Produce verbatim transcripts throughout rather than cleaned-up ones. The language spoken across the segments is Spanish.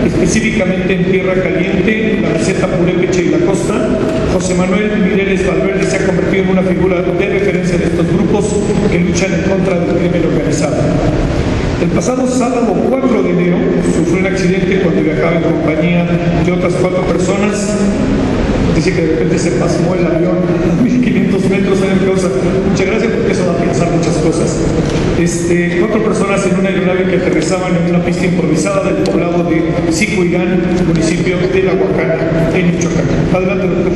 específicamente en Tierra Caliente, La Meseta, Purépecha y La Costa. José Manuel Mireles Valverde se ha convertido en una figura de referencia de estos grupos que luchan en contra del crimen organizado. El pasado sábado cuatro de enero sufrió un accidente cuando viajaba en compañía de otras cuatro personas. Dice que de repente se pasmó el avión a mil quinientos metros en el causa. Muchas gracias, porque eso da a pensar muchas cosas. Este, cuatro personas en una aeronave que aterrizaban en una pista improvisada del poblado de Cicuigán, municipio de La Huacana, en Michoacán. Adelante, doctor.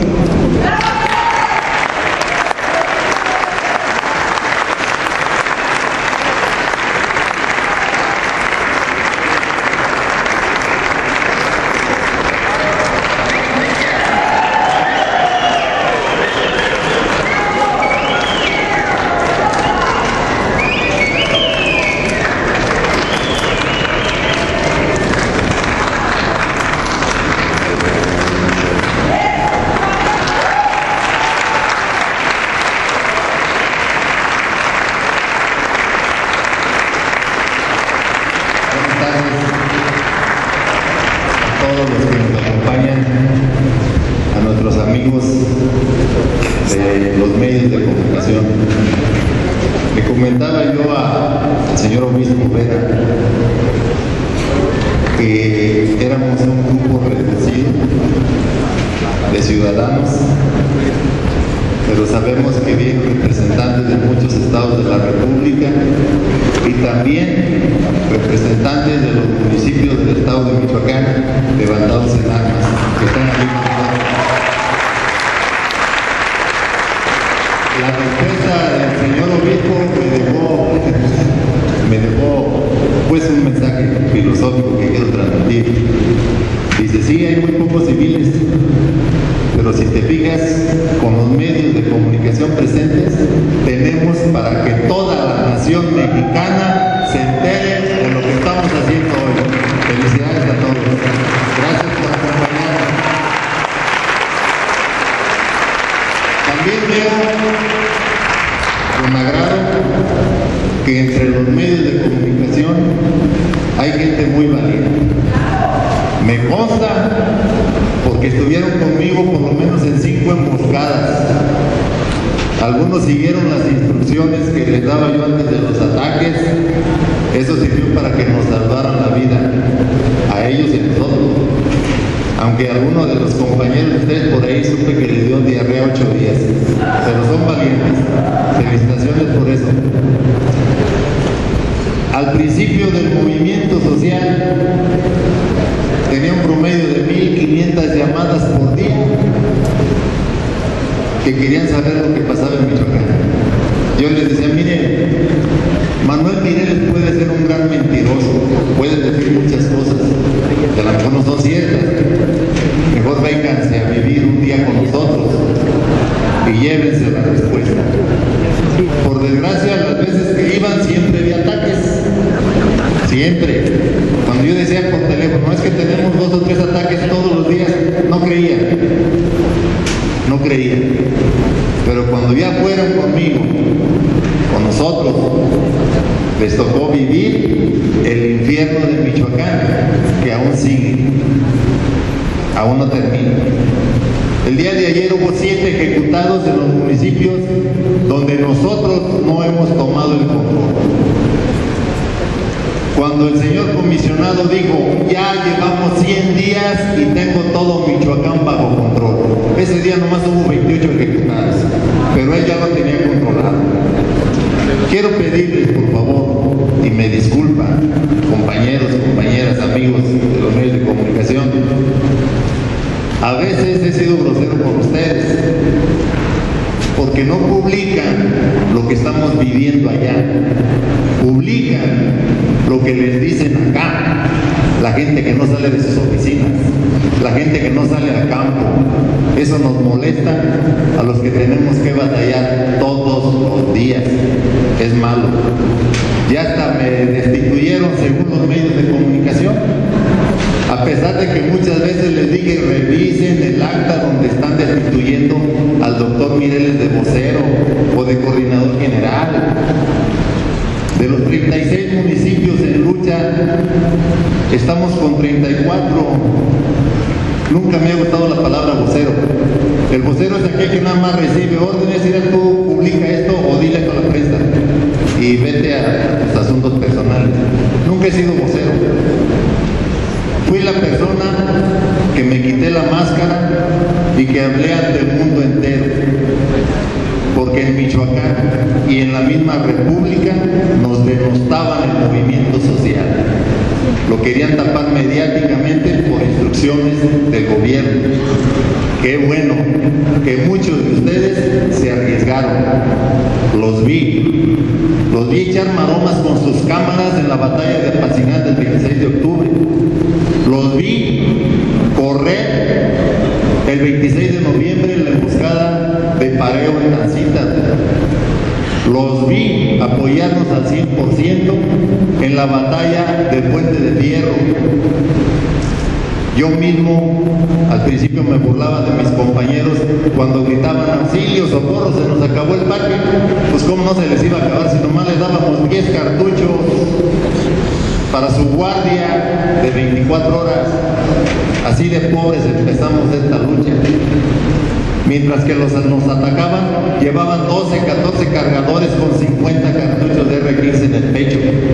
De los treinta y seis municipios en lucha, Estamos con treinta y cuatro. Nunca me ha gustado la palabra vocero. El vocero es aquel que nada más recibe órdenes, y tú publica esto o dile esto a la prensa y vete a los asuntos personales. Nunca he sido vocero. Fui la persona que me quité la máscara y que hablé ante el mundo entero, porque en Michoacán y en la misma República nos denostaban el movimiento social. Lo querían tapar mediáticamente por instrucciones del gobierno. Qué bueno que muchos de ustedes se arriesgaron. Los vi. Los vi echar maromas con sus cámaras en la batalla de Apatzingán del veintiséis de octubre. Los vi correr el veintiséis de noviembre en la emboscada de Pareo en Tancita. Los vi apoyarnos al cien por ciento en la batalla del Puente de Fierro. Yo mismo al principio me burlaba de mis compañeros cuando gritaban auxilio, socorro, se nos acabó el parque. Pues cómo no se les iba a acabar si nomás les dábamos diez cartuchos para su guardia de veinticuatro horas. Así de pobres empezamos esta lucha. Mientras que los nos atacaban, llevaban doce, catorce cargadores con cincuenta cartuchos de erre quince en el pecho.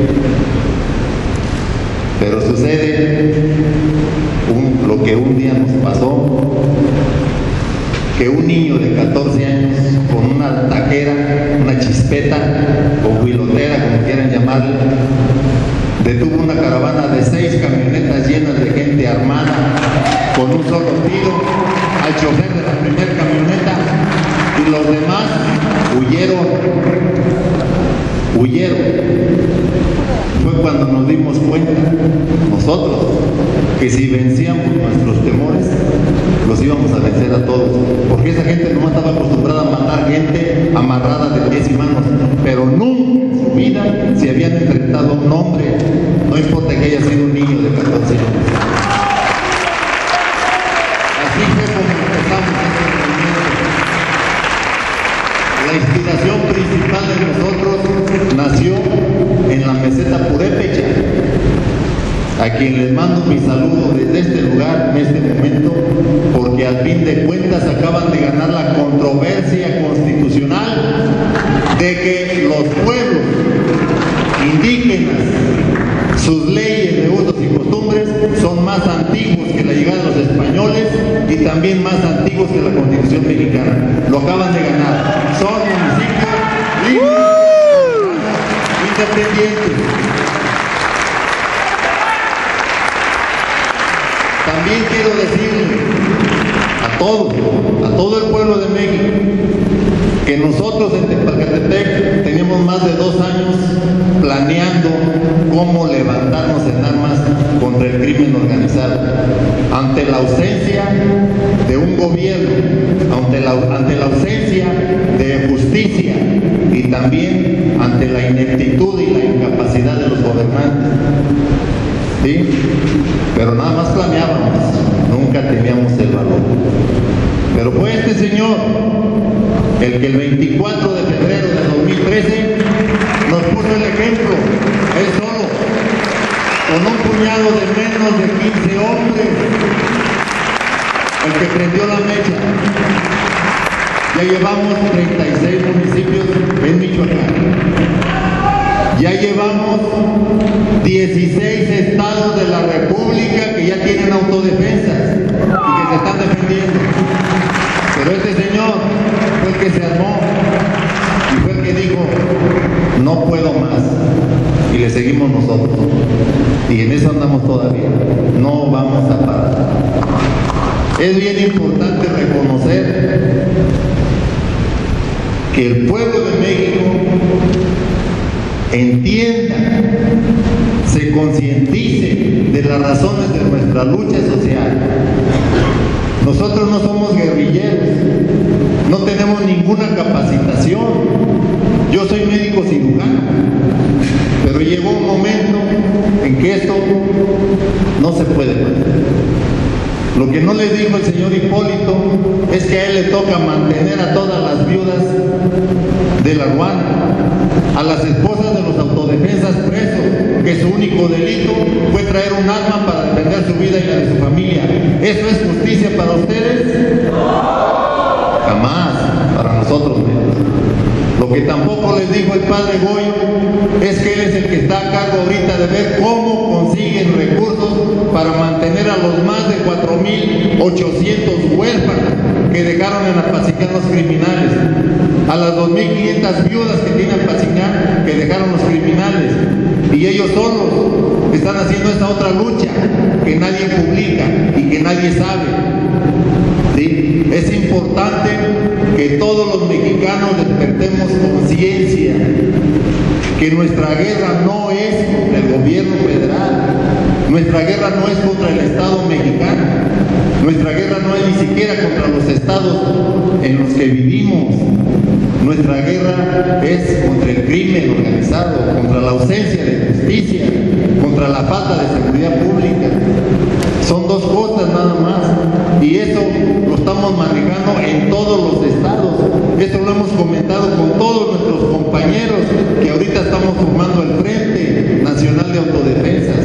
Pero sucede un, lo que un día nos pasó, que un niño de catorce años con una taquera, una chispeta o huilotera, como quieran llamarle, detuvo una caravana de seis camionetas llenas de gente armada con un solo tiro al chofer de la primera camioneta, y los demás huyeron, huyeron. Fue cuando nos dimos cuenta nosotros que si vencíamos nuestros temores, los íbamos a vencer a todos, porque esa gente no estaba acostumbrada a matar gente amarrada de pies y manos, pero nunca en su vida se habían enfrentado a un hombre, no importa que haya sido un niño de catorce años. Así fue como empezamos este movimiento. La inspiración principal de nosotros nació en la meseta purépecha, a quien les mando mi saludo desde este lugar en este momento, porque al fin de cuentas acaban de ganar la controversia constitucional de que los pueblos indígenas, sus leyes de usos y costumbres son más antiguos que la llegada de los españoles y también más antiguos que la Constitución mexicana. Lo acaban de ganar. Son municipios libres, independientes. También quiero decirle a todos, a todo el pueblo de México, que nosotros en Tepalcatepec tenemos más de dos años planeando cómo levantarnos en armas contra el crimen organizado. Ante la ausencia de un gobierno, ante la, ante la ausencia de justicia y también ante la ineptitud y la incapacidad de los gobernantes. ¿Sí? Pero nada más planeábamos, nunca teníamos el valor. Pero fue este señor el que el veinticuatro de febrero de dos mil trece nos puso el ejemplo, él solo, con un puñado de menos de quince hombres, el que prendió la mecha. Ya llevamos treinta y seis municipios en Michoacán. Ya llevamos dieciséis estados de la República que ya tienen autodefensas y que se están defendiendo. Pero este señor fue el que se armó y fue el que dijo, no puedo más. Y le seguimos nosotros. Y en eso andamos todavía. No vamos a parar. Es bien importante reconocer que el pueblo de México entienda, se concientice de las razones de nuestra lucha social. Nosotros no somos guerrilleros, no tenemos ninguna capacitación. Yo soy médico cirujano, pero llegó un momento en que esto no se puede hacer. Lo que no le dijo el señor Hipólito es que a él le toca mantener a todas las viudas de la Ruana, a las esposas de los autodefensas presos, que su único delito fue traer un arma para defender su vida y la de su familia. ¿Eso es justicia para ustedes? Jamás, para nosotros menos. Lo que tampoco les dijo el padre Goyo es que él es el que está a cargo ahorita de ver cómo consiguen recursos para mantener a los más de cuatro mil ochocientos huérfanos que dejaron en Apatzingán los criminales, a las dos mil quinientas viudas que tiene Apatzingán que dejaron los criminales, y ellos solos están haciendo esta otra lucha que nadie publica y que nadie sabe. ¿Sí? Es importante que todos los mexicanos despertemos conciencia que nuestra guerra no es contra el gobierno federal, nuestra guerra no es contra el Estado mexicano, nuestra guerra no es ni siquiera contra los estados en los que vivimos, nuestra guerra es contra el crimen organizado, contra la ausencia de justicia, contra la falta de seguridad pública. Son dos cosas nada más, y eso lo estamos manejando en todos los estados. Esto lo hemos comentado con todos nuestros compañeros que ahorita estamos formando el Frente Nacional de Autodefensas.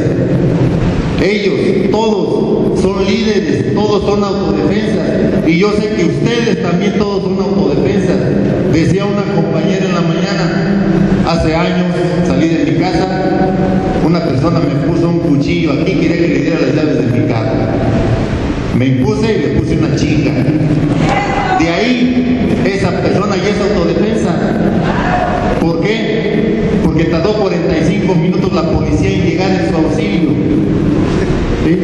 Ellos, todos, son líderes, todos son autodefensas, y yo sé que ustedes también todos son autodefensas. Decía una compañera en la mañana, hace años salí de mi casa, una persona me puso un cuchillo aquí, quería que le diera las llaves de mi carro. Me impuse y le puse una chinga. De ahí, esa persona ya es autodefensa. ¿Por qué? Porque tardó cuarenta y cinco minutos la policía en llegar en su auxilio. ¿Sí?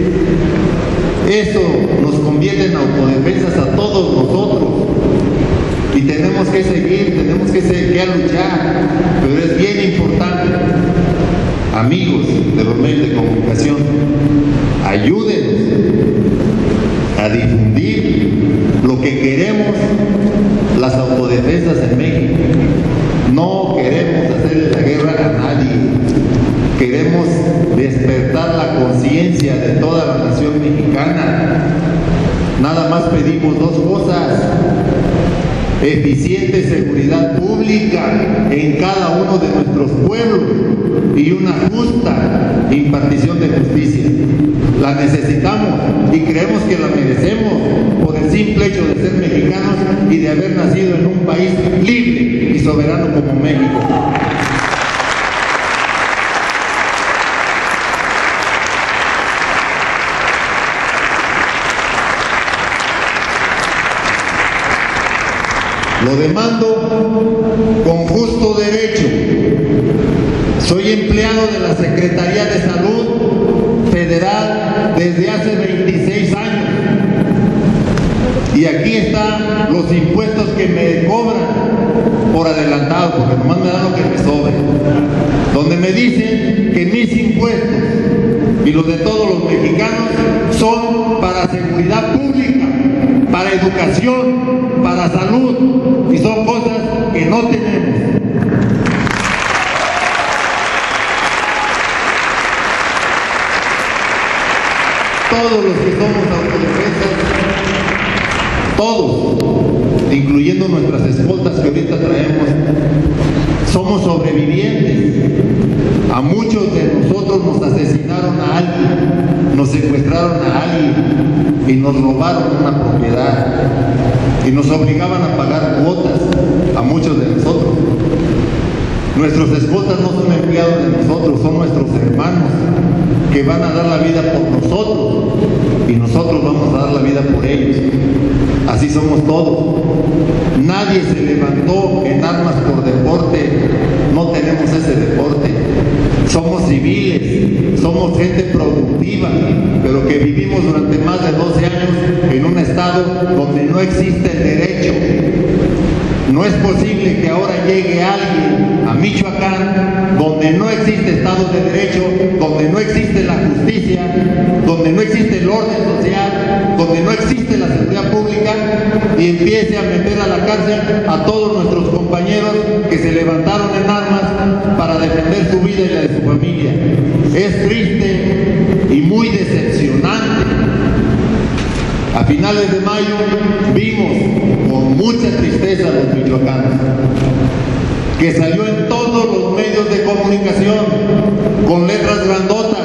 Eso nos convierte en autodefensas a todos nosotros. Y tenemos que seguir, tenemos que, seguir, que luchar. Pero es bien importante, amigos de los medios de comunicación, ayúdenos a difundir lo que queremos las autodefensas en México. No queremos hacerle la guerra a nadie. Queremos despertar la conciencia de toda la nación mexicana. Nada más pedimos dos cosas: eficiente seguridad pública en cada uno de nuestros pueblos y una justa impartición de justicia. La necesitamos y creemos que la merecemos por el simple hecho de ser mexicanos y de haber nacido en un país libre y soberano como México. Lo demando con justo derecho. Soy empleado de la Secretaría de Salud Federal desde hace veintiséis años. Y aquí están los impuestos que me cobran por adelantado, porque nomás me dan lo que me sobre. Donde me dicen que mis impuestos y los de todos los mexicanos son para seguridad pública, para educación, para salud, y son cosas que no tenemos. Todos los que somos autodefensas, todos, incluyendo nuestras escoltas que ahorita traemos, somos sobrevivientes. A muchos de nosotros nos asesinaron a alguien, nos secuestraron a alguien y nos robaron una propiedad y nos obligaban a pagar cuotas a muchos de nosotros. Nuestros escoltas no son empleados de nosotros, son nuestros hermanos que van a dar la vida por nosotros y nosotros vamos a dar la vida por ellos. Así somos todos. Nadie se levantó en armas por deporte, no tenemos ese deporte. Somos civiles, somos gente productiva, pero que vivimos durante más de doce años en un estado donde no existe el derecho. No es posible que ahora llegue alguien a Michoacán donde no existe Estado de Derecho, donde no existe la justicia, donde no existe el orden social, donde no existe la seguridad pública, y empiece a meter a la cárcel a todos nuestros compañeros que se levantaron en armas para defender su vida y la de su familia. Es triste y muy decepcionante. A finales de mayo vimos con mucha tristeza a los michoacanos que salió en todos los medios de comunicación con letras grandotas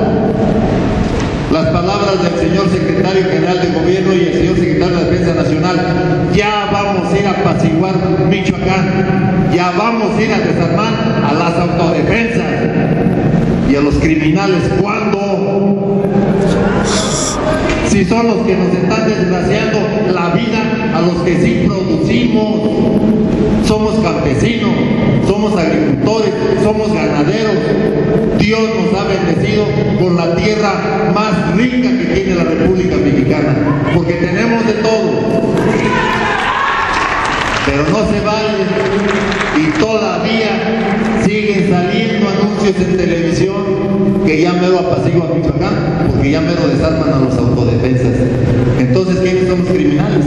las palabras del señor secretario general de gobierno y el señor secretario de Defensa Nacional. Ya vamos a ir a apaciguar Michoacán, ya vamos a ir a desarmar a las autodefensas y a los criminales. ¿Cuándo? Si son los que nos están desgraciando la vida a los que sí producimos. Somos campesinos, somos agricultores, somos ganaderos. Dios nos ha bendecido con la tierra más rica que tiene la República Mexicana, porque tenemos de todo. Pero no se vale y todavía siguen saliendo anuncios en televisión que ya mero apaciguan a Michoacán, porque ya mero desarman a los autodefensas. Entonces, ¿quiénes somos criminales?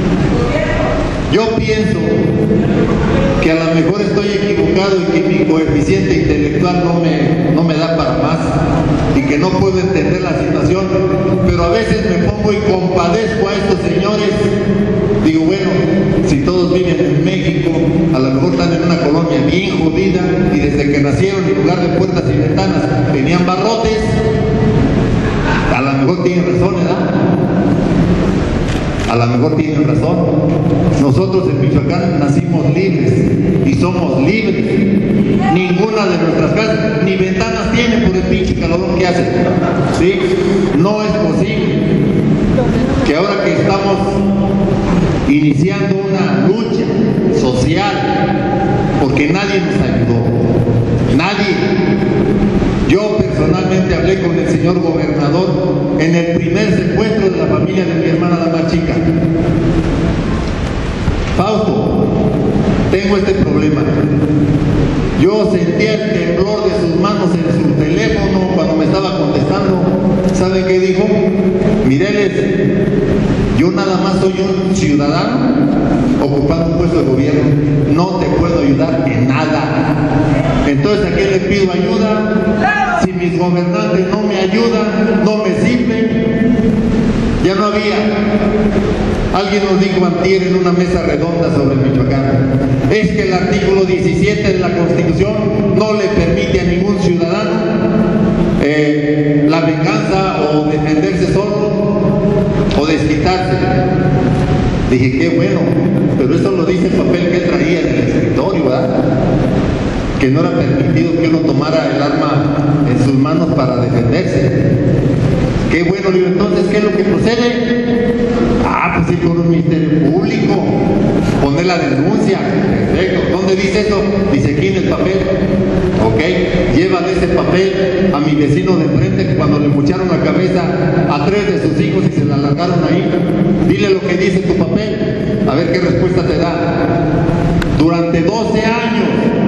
Yo pienso que a lo mejor estoy equivocado y que mi coeficiente intelectual no me, no me da para más y que no puedo entender la situación, pero a veces me pongo y compadezco a estos señores. Digo, bueno, si todos viven en México, a lo mejor están en una colonia bien jodida y desde que nacieron en lugar de puertas y ventanas tenían barrotes. A lo mejor tienen razón, ¿verdad? A lo mejor tienen razón. Nosotros en Michoacán nacimos libres y somos libres. Ninguna de nuestras casas ni ventanas tiene por el pinche calorón que hace. ¿Sí? No es posible que ahora que estamos iniciando una lucha social, porque nadie nos ayudó, nadie. Yo personalmente hablé con el señor gobernador en el primer secuestro de la familia de mi hermana la más chica. Fausto, tengo este problema. Yo sentía el temblor de sus manos en su teléfono cuando me estaba contestando. ¿Saben qué dijo? Mireles, yo nada más soy un ciudadano ocupando un puesto de gobierno. No te puedo ayudar en nada. Entonces, ¿a quién le pido ayuda? Si mis gobernantes no me ayudan, no me sirven. Ya no había. Alguien nos dijo antier en una mesa redonda sobre Michoacán, es que el artículo diecisiete de la Constitución no le permite a ningún ciudadano eh, la venganza o defenderse solo o desquitarse. Dije, qué bueno, pero eso lo dice el papel que traía en el escritorio, ¿verdad? Que no era permitido que uno tomara el arma en sus manos para defenderse. Qué bueno, digo, entonces, ¿qué es lo que procede? Ah, pues ir con un ministerio público, poner la denuncia. Perfecto. ¿Dónde dice eso? Dice aquí en el papel. Ok, llévale ese papel a mi vecino de enfrente que cuando le mucharon la cabeza a tres de sus hijos y se la largaron ahí. Dile lo que dice tu papel, a ver qué respuesta te da. Durante doce años,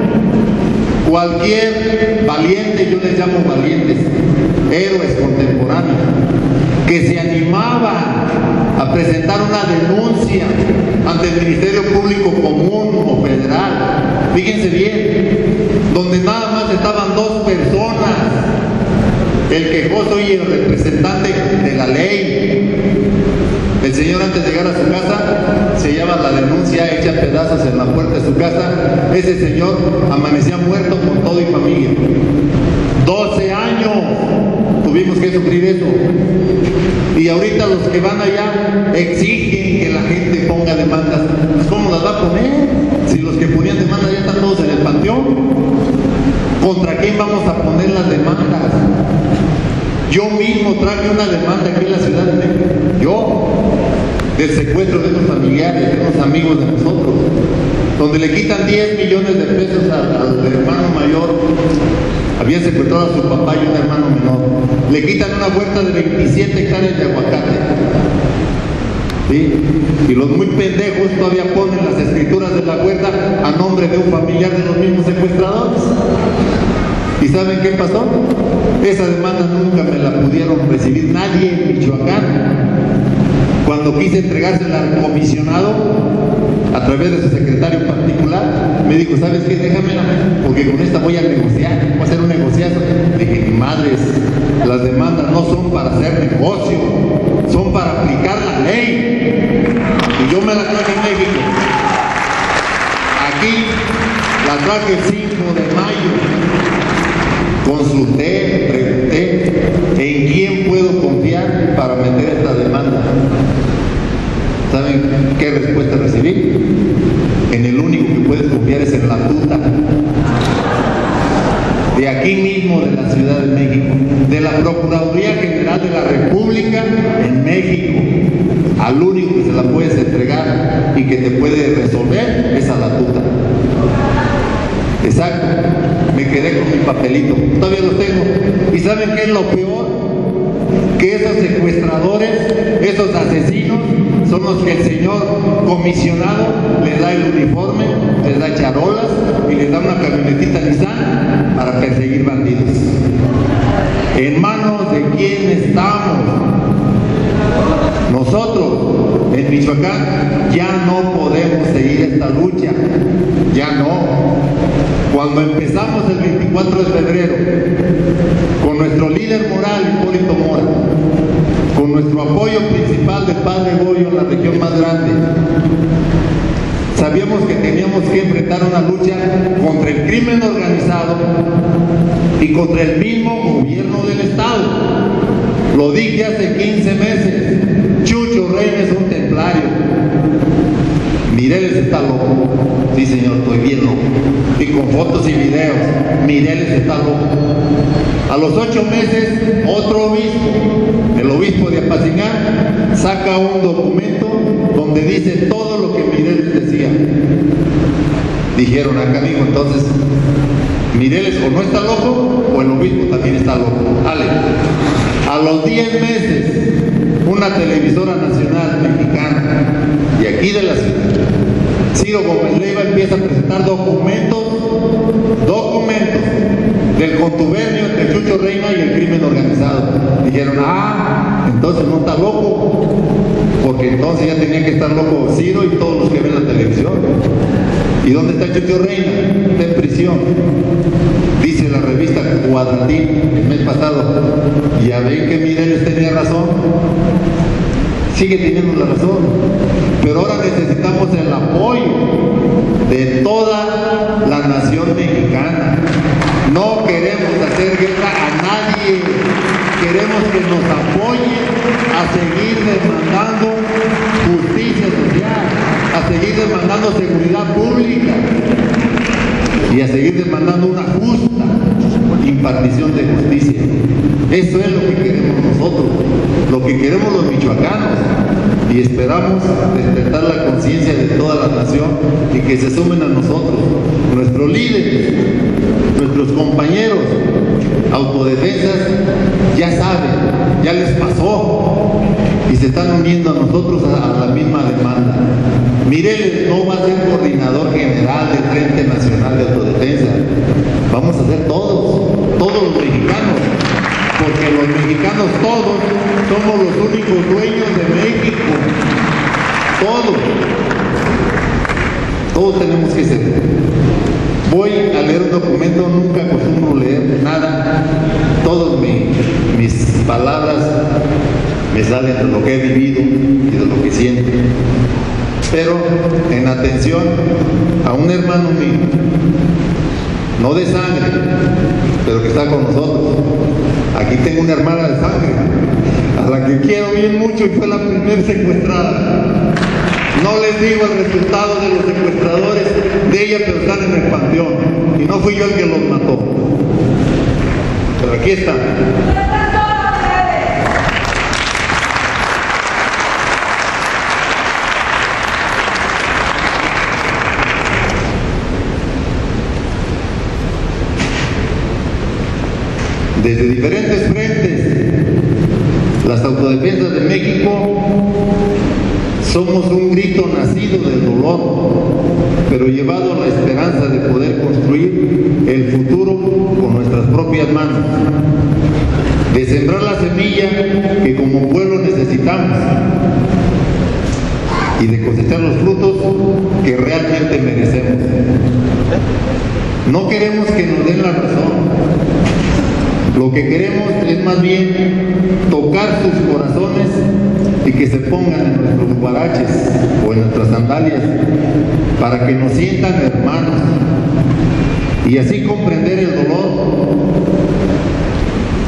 cualquier valiente, yo les llamo valientes, héroes contemporáneos, que se animaban a presentar una denuncia ante el Ministerio Público Común o Federal, fíjense bien, donde nada más estaban dos personas, el quejoso y el representante de la ley. El señor, antes de llegar a su casa, se lleva la denuncia hecha pedazos en la puerta de su casa. Ese señor amanecía muerto con todo y familia. doce años tuvimos que sufrir eso. Y ahorita los que van allá exigen que la gente ponga demandas. Pues, ¿cómo las va a poner? Si los que ponían demandas ya están todos en el panteón. ¿Contra quién vamos a poner las demandas? Yo mismo traje una demanda aquí en la Ciudad de México. Yo, del secuestro de unos familiares, de unos amigos de nosotros, donde le quitan diez millones de pesos al, al hermano mayor. Habían secuestrado a su papá y un hermano menor. Le quitan una huerta de veintisiete hectáreas de aguacate. ¿Sí? Y los muy pendejos todavía ponen las escrituras de la huerta a nombre de un familiar de los mismos secuestradores. ¿Y saben qué pasó? Esa demanda nunca me la pudieron recibir nadie en Michoacán. Cuando quise entregársela al comisionado, a través de su secretario particular, me dijo, ¿sabes qué? Déjamela, porque con esta voy a negociar, voy a hacer un negociazo. Dije, madres, las demandas no son para hacer negocio, son para aplicar la ley. Y yo me la traje en México. Aquí la traje el cinco de mayo, consulté, pregunté en quién puedo confiar para meter esta demanda. ¿Saben qué respuesta recibí? En el único que puedes confiar es en la tuta. De aquí mismo, de la Ciudad de México, de la Procuraduría General de la República en México. Al único que se la puedes entregar y que te puede resolver es a la tuta. Exacto, me quedé con mi papelito, todavía lo tengo. ¿Y saben qué es lo peor? Que esos secuestradores, esos asesinos, son los que el señor comisionado les da el uniforme, les da charolas y les da una camionetita Nissan para perseguir bandidos. ¿En manos de quién estamos? Nosotros, en Michoacán, ya no podemos seguir esta lucha, ya no. Cuando empezamos el veinticuatro de febrero, con nuestro líder moral, Hipólito Mora, con nuestro apoyo principal del Padre Goyo en la región más grande, sabíamos que teníamos que enfrentar una lucha contra el crimen organizado y contra el mismo gobierno del Estado. Lo dije hace quince meses, Chucho Reina es un templario. Mireles está loco. Sí, señor, estoy bien loco. Y con fotos y videos, Mireles está loco. A los ocho meses, otro obispo, el obispo de Apatzingán, saca un documento donde dice todo lo que Mireles decía. Dijeron acá, amigo, entonces, Mireles o no está loco, o el obispo también está loco. Ale. A los diez meses, una televisora nacional mexicana, y aquí de la ciudad, Ciro Gómez Leiva empieza a presentar documentos, documentos del contubernio entre Chucho Reina y el crimen organizado. Dijeron, ah, entonces no está loco, porque entonces ya tenía que estar loco Ciro y todos los que ven la televisión. ¿Y dónde está Chucho Reina? Está en prisión. Dice la revista Cuadratín el mes pasado, ya ven que Mireles tenía razón, sigue teniendo la razón, pero ahora necesitamos el apoyo de toda la nación mexicana. No queremos hacer guerra a nadie, queremos que nos apoyen a seguir demandando justicia social, a seguir demandando seguridad pública y a seguir demandando una justa impartición de justicia. Eso es lo que queremos nosotros, lo que queremos los michoacanos, y esperamos despertar la conciencia de toda la nación y que se sumen a nosotros, nuestros líderes, nuestros compañeros autodefensas, ya saben, ya les pasó y se están uniendo a nosotros a, a la misma demanda. Mireles no va a ser coordinador general del Frente Nacional de Autodefensa, vamos a ser todos, todos los mexicanos, porque los mexicanos todos somos los únicos dueños de México, todos, todos tenemos que ser. Voy a leer un documento, nunca acostumbro leer nada, todas mi, mis palabras me salen de lo que he vivido y de lo que siento, pero en atención a un hermano mío, no de sangre, pero que está con nosotros. Aquí tengo una hermana de sangre, a la que quiero bien mucho y fue la primera secuestrada. No les digo el resultado de los secuestradores de ella, pero están en el panteón. Y no fui yo el que los mató. Pero aquí están. Desde diferentes frentes, las autodefensas de México somos un grito nacido del dolor, pero llevado a la esperanza de poder construir el futuro con nuestras propias manos, de sembrar la semilla que como pueblo necesitamos y de cosechar los frutos que realmente merecemos. No queremos que nos den la razón. Lo que queremos es más bien tocar sus corazones y que se pongan en nuestros guaraches o en nuestras sandalias para que nos sientan hermanos y así comprender el dolor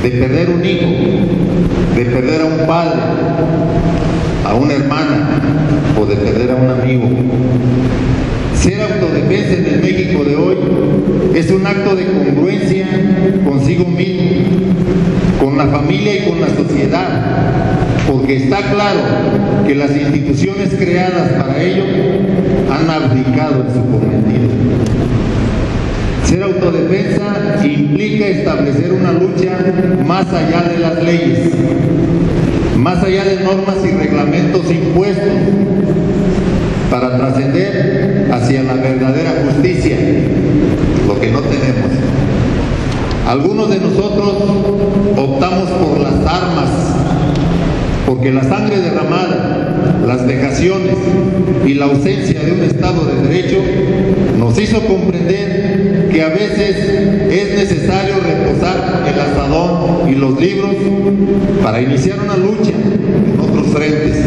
de perder un hijo, de perder a un padre, a una hermana o de perder a un amigo. Ser autodefensa en el México de hoy es un acto de congruencia consigo mismo, con la familia y con la sociedad, porque está claro que las instituciones creadas para ello han abdicado en su cometido. Ser autodefensa implica establecer una lucha más allá de las leyes, más allá de normas y reglamentos impuestos, para trascender hacia la verdadera justicia, lo que no tenemos. Algunos de nosotros optamos por las armas, porque la sangre derramada, las vejaciones y la ausencia de un Estado de Derecho nos hizo comprender que a veces es necesario reposar el asadón y los libros para iniciar una lucha en otros frentes.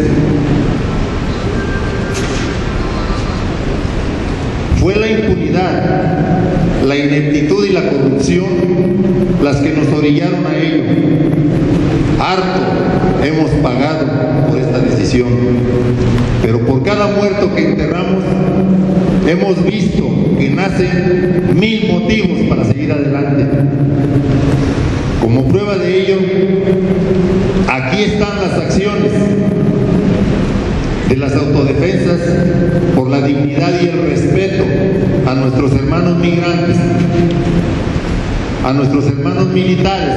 Fue la impunidad, la ineptitud y la corrupción las que nos orillaron a ello. Harto hemos pagado por esta decisión, pero por cada muerto que enterramos, hemos visto que nacen mil motivos para seguir adelante. Como prueba de ello, aquí están las acciones de las autodefensas por la dignidad y el respeto a nuestros hermanos migrantes, a nuestros hermanos militares,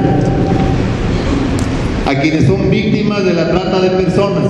a quienes son víctimas de la trata de personas,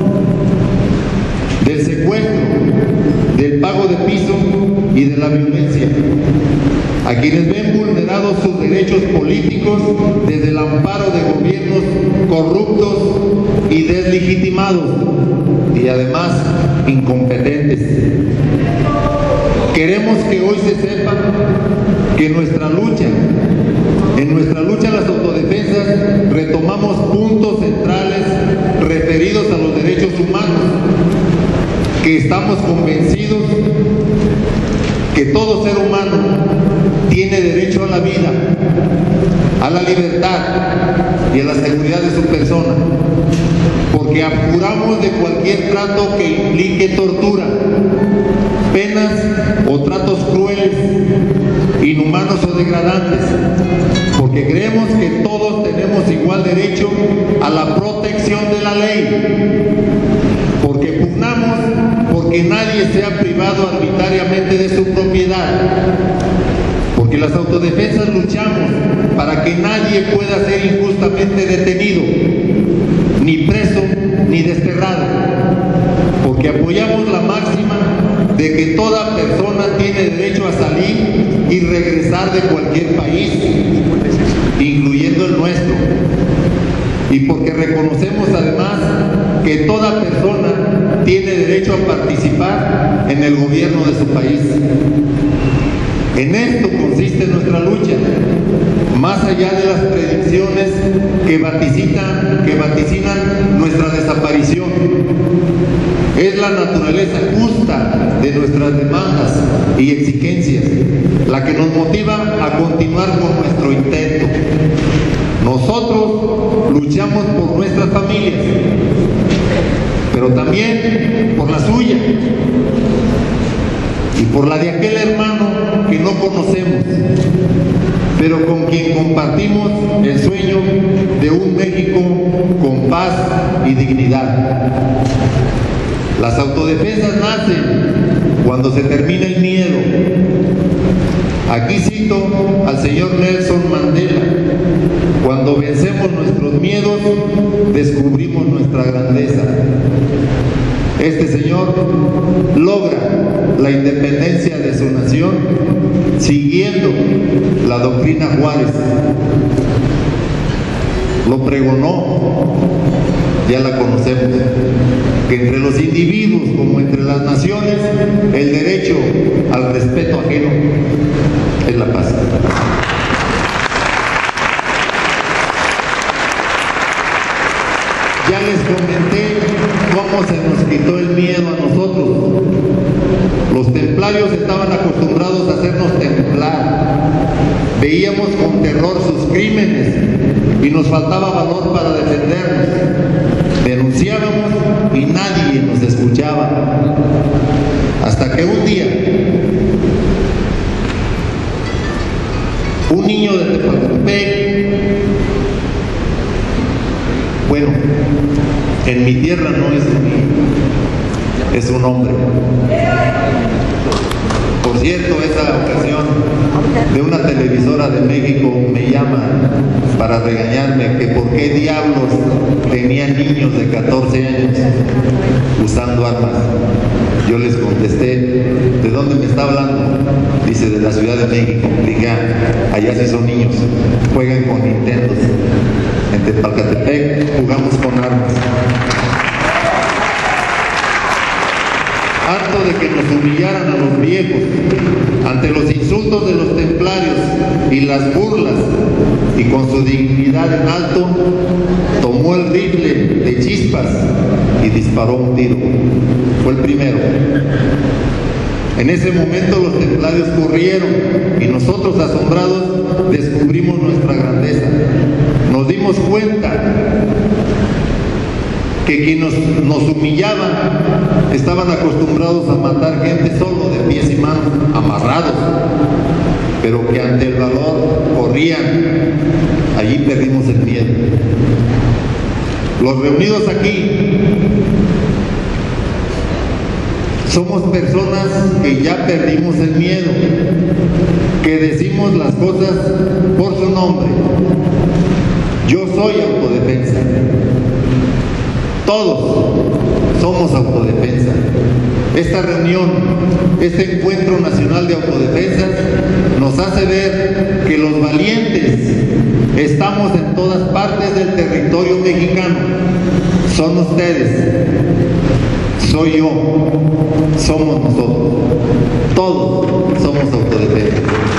del secuestro, del pago de piso y de la violencia, a quienes ven vulnerados sus derechos políticos desde el amparo de gobiernos corruptos y deslegitimados y además incompetentes. Queremos que hoy se sepa que nuestra lucha, en nuestra lucha a las autodefensas, retomamos puntos centrales referidos a los derechos humanos, que estamos convencidos que todo ser humano tiene derecho a la vida, a la libertad y a la seguridad de su persona, porque abjuramos de cualquier trato que implique tortura, penas o tratos crueles, inhumanos o degradantes, porque creemos que todos tenemos igual derecho a la protección de la ley, porque pugnamos porque nadie sea privado arbitrariamente de su propiedad, porque las autodefensas luchamos para que nadie pueda ser injustamente detenido, ni preso, ni desterrado, porque apoyamos la máxima de que toda persona tiene derecho a salir y regresar de cualquier país, incluyendo el nuestro, y porque reconocemos además que toda persona tiene derecho a participar en el gobierno de su país. En esto consiste nuestra lucha, más allá de las predicciones que vaticinan, que vaticinan nuestra desaparición. Es la naturaleza justa de nuestras demandas y exigencias la que nos motiva a continuar con nuestro intento. Nosotros luchamos por nuestras familias, pero también por la suya y por la de aquel hermano que no conocemos, pero con quien compartimos el sueño de un México con paz y dignidad. Las autodefensas nacen cuando se termina el miedo. Aquí cito al señor Nelson Mandela: cuando vencemos nuestros miedos, descubrimos nuestra grandeza. Este señor logra la independencia de su nación siguiendo la doctrina Juárez. Lo pregonó, ya la conocemos, que entre los individuos como entre las naciones, el derecho al respeto ajeno es la paz. Ya les comenté cómo se nos quitó el miedo a nosotros. Los templarios templarios estaban acostumbrados a hacernos temblar. Veíamos con terror sus crímenes y nos faltaba valor para defendernos. Denunciábamos y nadie nos escuchaba. Hasta que un día, un niño de Tepalcatepec, bueno, en mi tierra no es un niño, es un hombre. Por cierto, esa ocasión de una televisora de México me llama para regañarme que por qué diablos tenían niños de catorce años usando armas. Yo les contesté, ¿de dónde me está hablando? Dice, de la Ciudad de México. Dije, ah, allá sí son niños, juegan con Nintendos. En Tepalcatepec jugamos con armas. Harto de que nos humillaran a los viejos, ante los insultos de los templarios y las burlas, y con su dignidad en alto, tomó el rifle de chispas y disparó un tiro. Fue el primero. En ese momento los templarios corrieron y nosotros, asombrados, descubrimos nuestra grandeza. Nos dimos cuenta que quienes nos, nos humillaban estaban acostumbrados a matar gente solo de pies y manos, amarrados, pero que ante el valor corrían. Allí perdimos el miedo. Los reunidos aquí somos personas que ya perdimos el miedo, que decimos las cosas por su nombre. Yo soy autodefensa. Todos somos autodefensa. Esta reunión, este encuentro nacional de autodefensa nos hace ver que los valientes estamos en todas partes del territorio mexicano. Son ustedes, soy yo, somos nosotros. Todos somos autodefensa.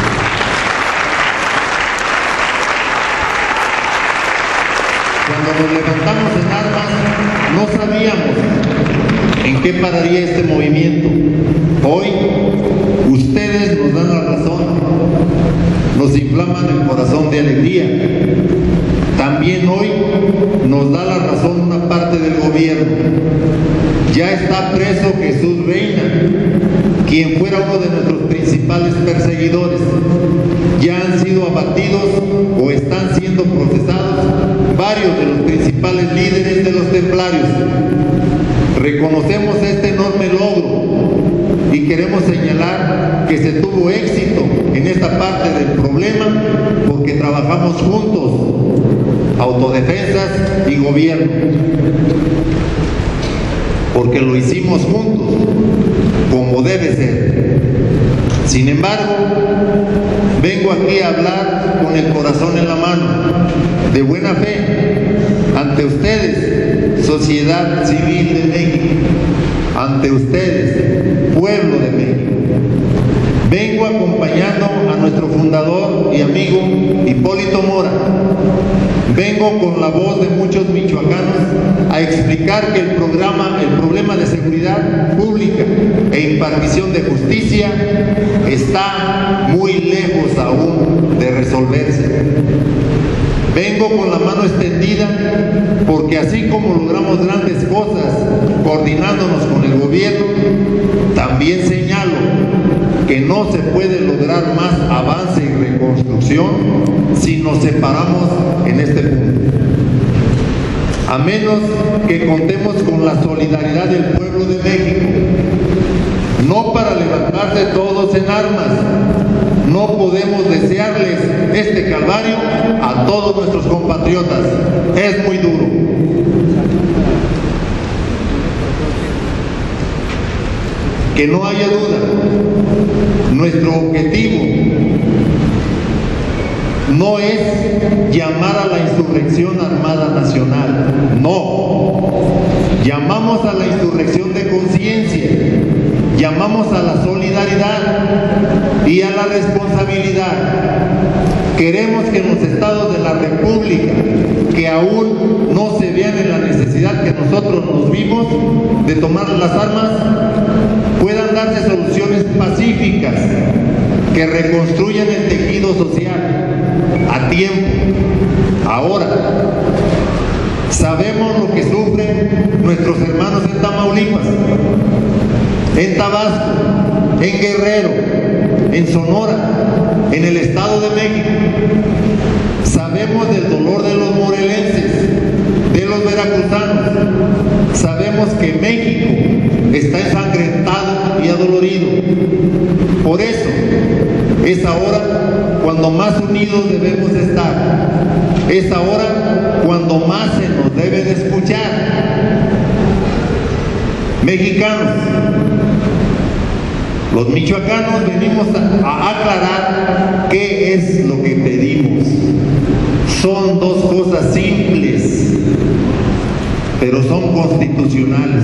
Cuando nos levantamos en armas, no sabíamos en qué pararía este movimiento. Hoy, ustedes nos dan la razón, nos inflaman el corazón de alegría. También hoy nos da la razón una parte del gobierno. Ya está preso Jesús Reina, quien fuera uno de nuestros principales perseguidores. Ya han sido abatidos o están siendo procesados varios de los principales líderes de los templarios. Reconocemos este enorme logro y queremos señalar que se tuvo éxito en esta parte del problema porque trabajamos juntos, autodefensas y gobierno, porque lo hicimos juntos, como debe ser. Sin embargo, vengo aquí a hablar con el corazón en la mano, de buena fe, ante ustedes, sociedad civil de México, ante ustedes, pueblo de México. Vengo acompañando a nuestro fundador y amigo Hipólito Mora. Vengo con la voz de muchos michoacanos a explicar que el programa, el problema de seguridad pública e impartición de justicia está muy lejos aún de resolverse. Vengo con la mano extendida porque así como logramos grandes cosas coordinándonos con el gobierno, también señalo que no se puede lograr más avance y reconstrucción si nos separamos en este punto. A menos que contemos con la solidaridad del pueblo de México, no para levantarse todos en armas. No podemos desearles este calvario a todos nuestros compatriotas. Es muy duro. Que no haya duda, nuestro objetivo no es llamar a la insurrección armada nacional, no. Llamamos a la insurrección de conciencia, llamamos a la solidaridad y a la responsabilidad. Queremos que en los estados de la República, que aún no se vean en la necesidad que nosotros nos vimos de tomar las armas, puedan darse soluciones pacíficas que reconstruyan el tejido social a tiempo. Ahora, sabemos lo que sufren nuestros hermanos en Tamaulipas, en Tabasco, en Guerrero, en Sonora, en el Estado de México. Sabemos del dolor de los morelenses, de los veracruzanos. Sabemos que México está ensangrentado y adolorido. Por eso es ahora cuando más unidos debemos estar. Es ahora cuando más se nos debe de escuchar. Mexicanos, los michoacanos venimos a, a aclarar qué es lo que pedimos. Son dos cosas simples, pero son constitucionales: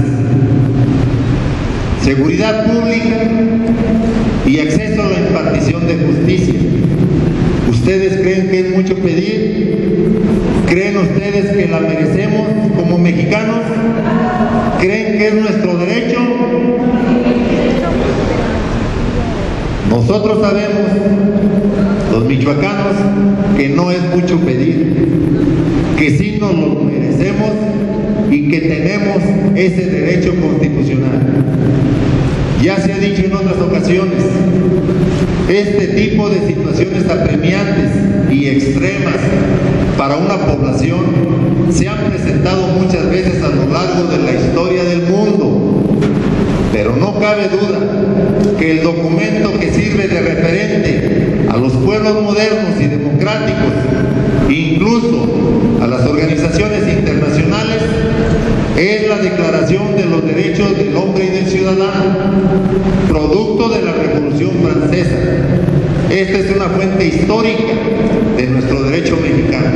seguridad pública y acceso a la impartición de justicia. ¿Ustedes creen que es mucho pedir? ¿Creen ustedes que la merecemos como mexicanos? ¿Creen que es nuestro derecho? Nosotros sabemos, los michoacanos, que no es mucho pedir, que sí nos lo merecemos y que tenemos ese derecho constitucional. Ya se ha dicho en otras ocasiones, este tipo de situaciones apremiantes y extremas para una población se han presentado muchas veces a lo largo de la historia del mundo, pero no cabe duda que el documento que sirve de referente a los pueblos modernos y democráticos, incluso a las organizaciones internacionales, es la Declaración de los Derechos del Hombre y del Ciudadano, producto de la Revolución Francesa. Esta es una fuente histórica de nuestro derecho mexicano.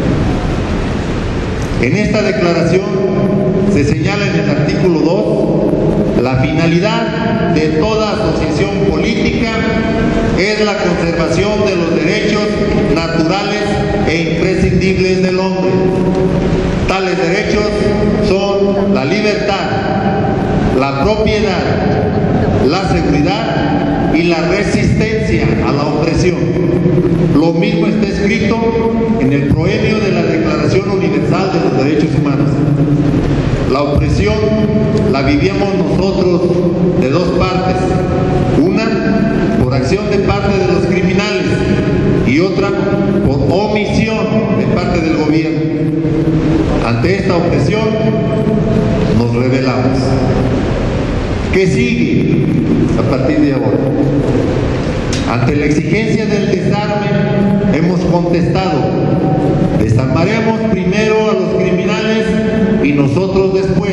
En esta declaración se señala en el artículo dos: la finalidad de toda asociación política es la conservación de los derechos naturales e imprescindibles del hombre. Tales derechos son la libertad, la propiedad, la seguridad y la resistencia a la opresión. Lo mismo está escrito en el proemio de la Declaración Universal de los Derechos Humanos. La opresión la vivíamos nosotros de dos partes: una por acción de parte de los criminales y otra por omisión de parte del gobierno. Ante esta opresión nos rebelamos. ¿Qué sigue a partir de ahora? Ante la exigencia del desarme hemos contestado: desarmaremos primero a los criminales y nosotros después.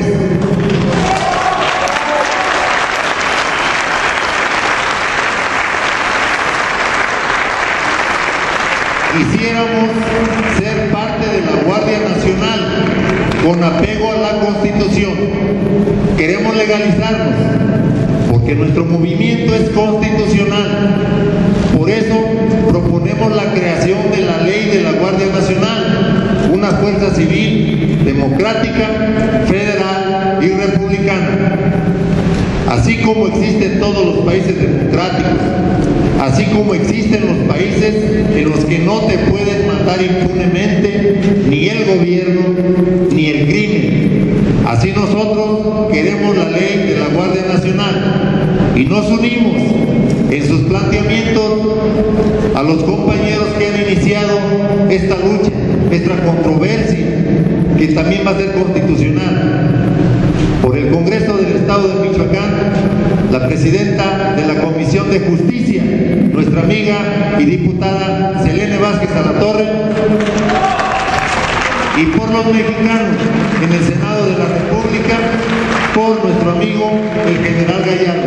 Quisiéramos ser parte de la Guardia Nacional con apego a la Constitución. Queremos legalizarnos porque nuestro movimiento es constitucional. Por eso proponemos la creación de la ley de la Guardia Nacional, una fuerza civil, democrática, federal y republicana. Así como existen todos los países democráticos, así como existen los países en los que no te pueden matar impunemente ni el gobierno ni el crimen, así nosotros queremos la ley de la Guardia Nacional y nos unimos en sus planteamientos a los compañeros que han iniciado esta lucha, esta controversia, que también va a ser constitucional. Por el Congreso del Estado de Michoacán, la presidenta de la Comisión de Justicia, nuestra amiga y diputada Selene Vázquez Alatorre, y por los mexicanos en el Senado de la República, por nuestro amigo el general Gallardo.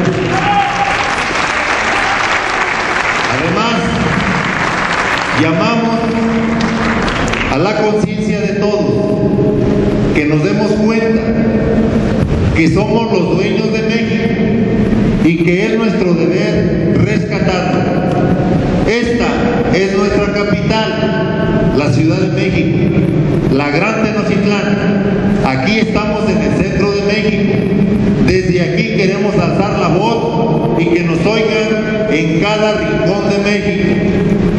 Además, llamamos a la conciencia de todos, que nos demos cuenta que somos los dueños de México y que es nuestro deber rescatarlo. Esta es nuestra capital, la Ciudad de México, la Gran Tenochtitlán. Aquí estamos en el centro de México. Desde aquí queremos alzar la voz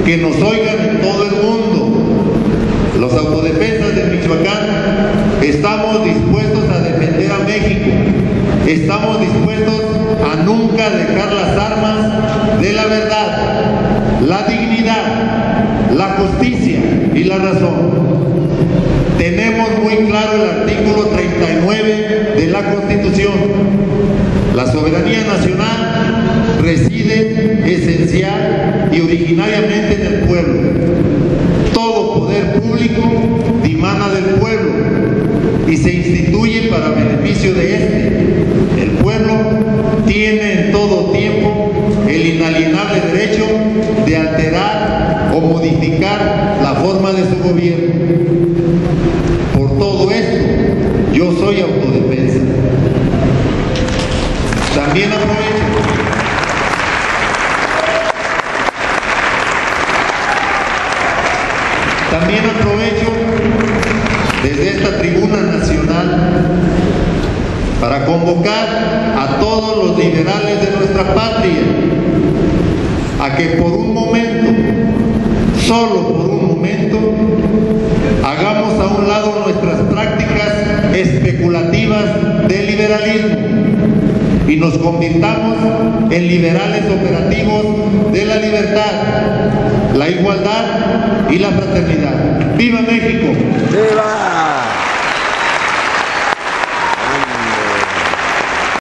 que nos oigan en todo el mundo. Los autodefensas de Michoacán estamos dispuestos a defender a México, estamos dispuestos a nunca dejar las armas de la verdad, la dignidad, la justicia y la razón. Tenemos muy claro el artículo treinta y nueve de la Constitución. La soberanía nacional reside esencial y originariamente en el pueblo. Todo poder público dimana del pueblo y se instituye para beneficio de éste. El pueblo tiene en todo tiempo el inalienable derecho de alterar o modificar la forma de su gobierno. Por todo esto, yo soy autodefensa. También aprovecho También aprovecho desde esta tribuna nacional para convocar a todos los liberales de nuestra patria a que por un momento, solo por un momento, hagamos a un lado nuestras prácticas especulativas del liberalismo y nos convirtamos en liberales operativos de la libertad, la igualdad y la fraternidad. ¡Viva México! ¡Viva!